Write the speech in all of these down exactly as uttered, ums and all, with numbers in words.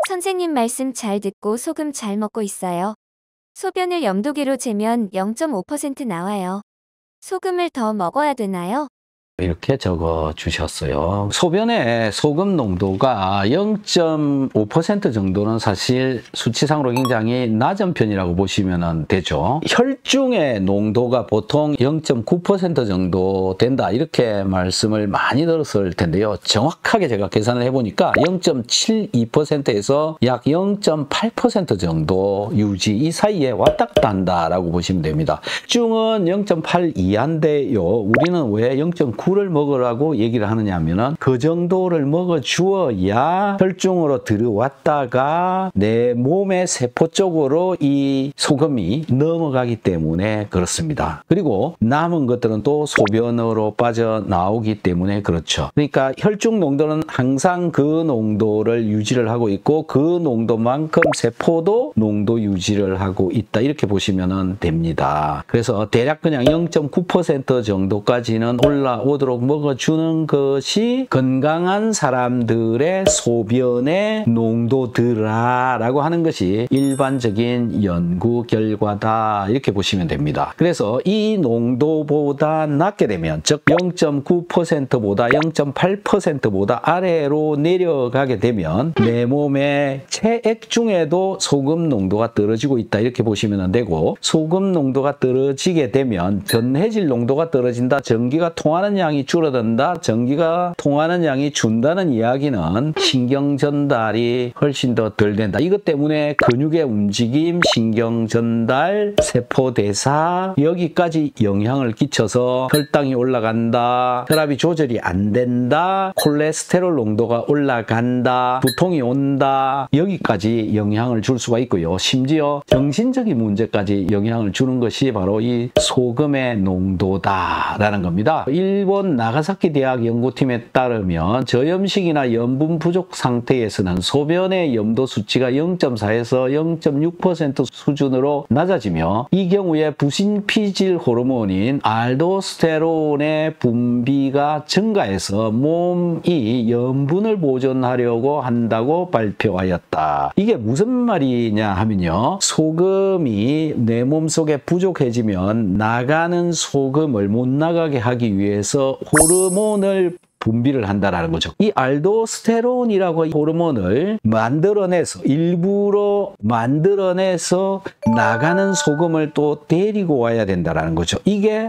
선생님 말씀 잘 듣고 소금 잘 먹고 있어요. 소변을 염도계로 재면 영 점 오 퍼센트 나와요. 소금을 더 먹어야 되나요? 이렇게 적어 주셨어요. 소변의 소금 농도가 영 점 오 퍼센트 정도는 사실 수치상으로 굉장히 낮은 편이라고 보시면 되죠. 혈중의 농도가 보통 영 점 구 퍼센트 정도 된다 이렇게 말씀을 많이 들었을 텐데요. 정확하게 제가 계산을 해보니까 영 점 칠이 퍼센트에서 약 영 점 팔 퍼센트 정도 유지 이 사이에 왔다 갔다 한다라고 보시면 됩니다. 혈중은 영 점 팔 이하인데요. 우리는 왜 영 점 구를 먹으라고 얘기를 하느냐 하면은 그 정도를 먹어 주어야 혈중으로 들어왔다가 내 몸의 세포 쪽으로 이 소금이 넘어가기 때문에 그렇습니다. 그리고 남은 것들은 또 소변으로 빠져나오기 때문에 그렇죠. 그러니까 혈중 농도는 항상 그 농도를 유지를 하고 있고 그 농도만큼 세포도 농도 유지를 하고 있다 이렇게 보시면 됩니다. 그래서 대략 그냥 영 점 구 퍼센트 정도까지는 올라오도록 먹어주는 것이 건강한 사람들의 소변의 농도더라라고 하는 것이 일반적인 연구 결과다 이렇게 보시면 됩니다. 그래서 이 농도보다 낮게 되면 즉 영 점 구 퍼센트보다 영 점 팔 퍼센트보다 아래로 내려가게 되면 내 몸의 체액 중에도 소금 농도가 떨어지고 있다 이렇게 보시면 되고, 소금 농도가 떨어지게 되면 전해질 농도가 떨어진다, 전기가 통하는 양이 줄어든다, 전기가 통하는 양이 준다는 이야기는 신경 전달이 훨씬 더 덜 된다. 이것 때문에 근육의 움직임, 신경 전달, 세포 대사 여기까지 영향을 끼쳐서 혈당이 올라간다, 혈압이 조절이 안 된다, 콜레스테롤 농도가 올라간다, 두통이 온다, 여기까지 영향을 줄 수가 있고요. 심지어 정신적인 문제까지 영향을 주는 것이 바로 이 소금의 농도다라는 겁니다. 일본 나가사키 대학 연구팀에 따르면 저염식이나 염분 부족 상태에서는 소변의 염도 수치가 영 점 사에서 영 점 육 퍼센트 수준으로 낮아지며, 이 경우에 부신피질 호르몬인 알도스테론의 분비가 증가해서 몸이 염분을 보존하려고 한다고 발표하였다. 이게 무슨 말이냐 하면요, 소금이 내 몸속에 부족해지면 나가는 소금을 못 나가게 하기 위해서 호르몬을 분비를 한다라는 거죠. 이 알도스테론이라고 호르몬을 만들어내서, 일부러 만들어내서 나가는 소금을 또 데리고 와야 된다라는 거죠. 이게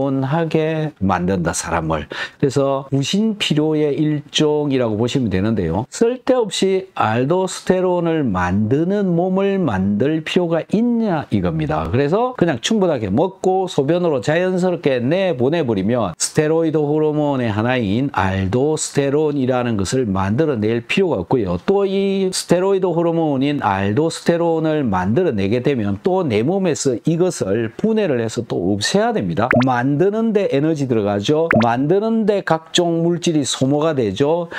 피곤하게 만든다, 사람을. 그래서 부신피로의 일종이라고 보시면 되는데요. 쓸데없이 알도스테론을 만드는 몸을 만들 필요가 있냐 이겁니다. 그래서 그냥 충분하게 먹고 소변으로 자연스럽게 내보내버리면 스테로이드 호르몬의 하나인 알도스테론이라는 것을 만들어낼 필요가 없고요. 또 이 스테로이드 호르몬인 알도스테론을 만들어내게 되면 또 내 몸에서 이것을 분해를 해서 또 없애야 됩니다. 만드는데 에너지 들어가죠. 만드는데 각종 물질이 소모가 되죠.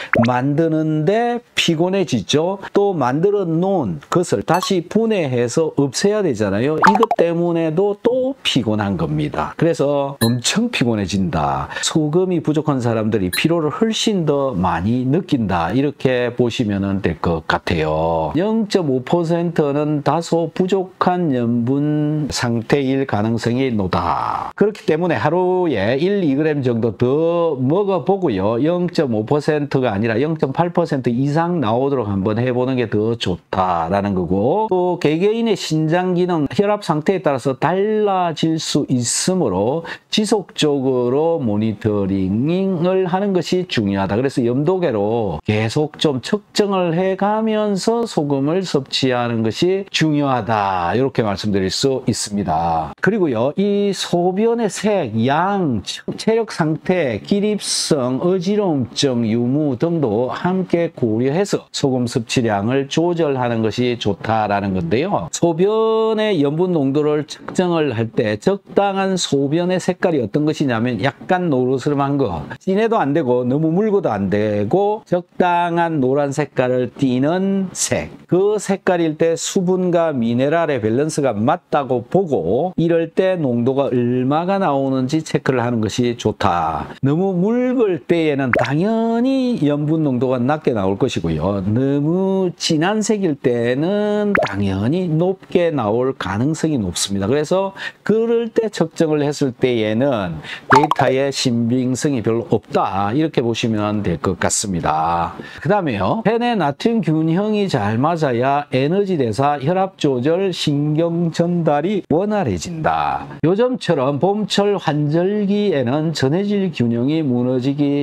만드는데 피곤해지죠. 또 만들어 놓은 것을 다시 분해해서 없애야 되잖아요. 이것 때문에도 또 피곤한 겁니다. 그래서 엄청 피곤해진다. 소금이 부족한 사람들이 피로를 훨씬 더 많이 느낀다, 이렇게 보시면 될 것 같아요. 영 점 오 퍼센트는 다소 부족한 염분 상태일 가능성이 높다. 그렇기 때문에 하루에 일, 이 그램 정도 더 먹어보고요, 영 점 오 퍼센트가 아니라 영 점 팔 퍼센트 이상 나오도록 한번 해보는 게 더 좋다라는 거고, 또 개개인의 신장 기능, 혈압 상태에 따라서 달라질 수 있으므로 지속적으로 모니터링을 하는 것이 중요하다. 그래서 염도계로 계속 좀 측정을 해가면서 소금을 섭취하는 것이 중요하다, 이렇게 말씀드릴 수 있습니다. 그리고요, 이 소변의 색, 양, 체력 상태, 기립성, 어지러움증, 유무 등도 함께 고려해서 소금 섭취량을 조절하는 것이 좋다라는 건데요. 소변의 염분 농도를 측정을 할 때 적당한 소변의 색깔이 어떤 것이냐면 약간 노르스름한 거, 진해도 안 되고 하고 너무 묽어도 안 되고 적당한 노란 색깔을 띠는 색. 그 색깔일 때 수분과 미네랄의 밸런스가 맞다고 보고 이럴 때 농도가 얼마가 나오는지 체크를 하는 것이 좋다. 너무 묽을 때에는 당연히 염분 농도가 낮게 나올 것이고요. 너무 진한 색일 때는 당연히 높게 나올 가능성이 높습니다. 그래서 그럴 때 측정을 했을 때에는 데이터의 신빙성이 별로 없다. 이렇게 보시면 될 것 같습니다. 그 다음에요. 펜의 나트륨 균형이 잘 맞아야 에너지 대사, 혈압 조절, 신경 전달이 원활해진다. 요즘처럼 봄철 환절기에는 전해질 균형이 무너지기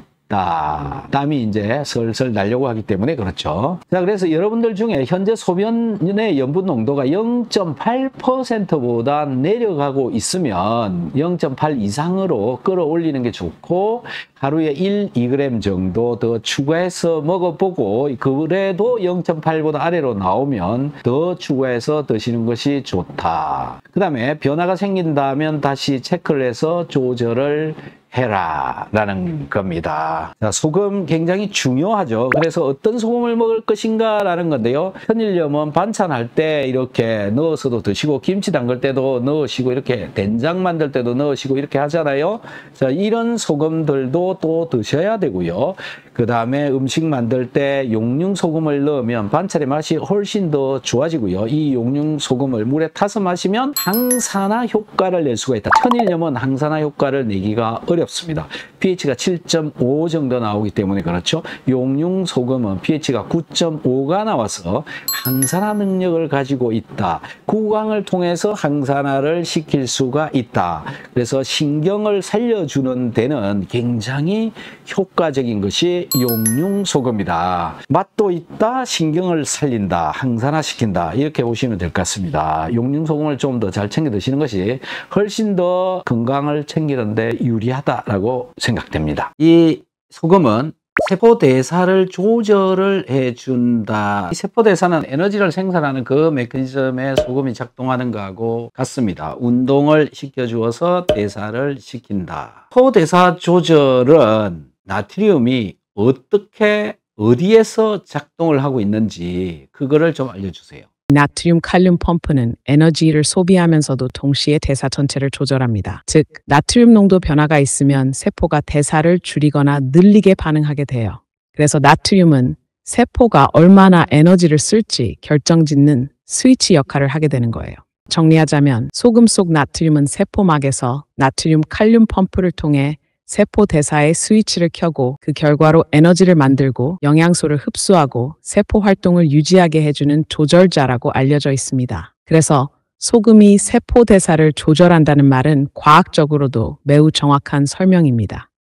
쉽다. 땀이 이제 슬슬 나려고 하기 때문에 그렇죠. 자, 그래서 여러분들 중에 현재 소변의 염분 농도가 영 점 팔 퍼센트보다 내려가고 있으면 영 점 팔 이상으로 끌어올리는 게 좋고 하루에 일, 이 그램 정도 더 추가해서 먹어보고 그래도 영 점 팔보다 아래로 나오면 더 추가해서 드시는 것이 좋다. 그 다음에 변화가 생긴다면 다시 체크를 해서 조절을 해라 라는 겁니다. 자, 소금 굉장히 중요하죠. 그래서 어떤 소금을 먹을 것인가 라는 건데요. 천일염은 반찬할 때 이렇게 넣어서도 드시고 김치 담글 때도 넣으시고 이렇게 된장 만들 때도 넣으시고 이렇게 하잖아요. 자, 이런 소금들도 또 드셔야 되고요. 그 다음에 음식 만들 때 용융 소금을 넣으면 반찬의 맛이 훨씬 더 좋아지고요. 이 용융 소금을 물에 타서 마시면 항산화 효과를 낼 수가 있다. 천일염은 항산화 효과를 내기가 어렵습니다. pH가 칠 점 오 정도 나오기 때문에 그렇죠. 용융 소금은 pH가 구 점 오가 나와서 항산화 능력을 가지고 있다. 구강을 통해서 항산화를 시킬 수가 있다. 그래서 신경을 살려주는 데는 굉장히 효과적인 것이 용융 소금이다. 맛도 있다, 신경을 살린다, 항산화시킨다. 이렇게 보시면 될 것 같습니다. 용융 소금을 좀 더 잘 챙겨 드시는 것이 훨씬 더 건강을 챙기는 데 유리하다라고 생각됩니다. 이 소금은 세포 대사를 조절을 해준다. 이 세포 대사는 에너지를 생산하는 그 메커니즘에 소금이 작동하는 것하고 같습니다. 운동을 시켜주어서 대사를 시킨다. 세포 대사 조절은 나트륨이 어떻게 어디에서 작동을 하고 있는지 그거를 좀 알려주세요. 나트륨 칼륨 펌프는 에너지를 소비하면서도 동시에 대사 전체를 조절합니다. 즉, 나트륨 농도 변화가 있으면 세포가 대사를 줄이거나 늘리게 반응하게 돼요. 그래서 나트륨은 세포가 얼마나 에너지를 쓸지 결정짓는 스위치 역할을 하게 되는 거예요. 정리하자면 소금 속 나트륨은 세포막에서 나트륨 칼륨 펌프를 통해 세포 대사의 스위치를 켜고 그 결과로 에너지를 만들고 영양소를 흡수하고 세포 활동을 유지하게 해주는 조절자라고 알려져 있습니다. 그래서 소금이 세포 대사를 조절한다는 말은 과학적으로도 매우 정확한 설명입니다.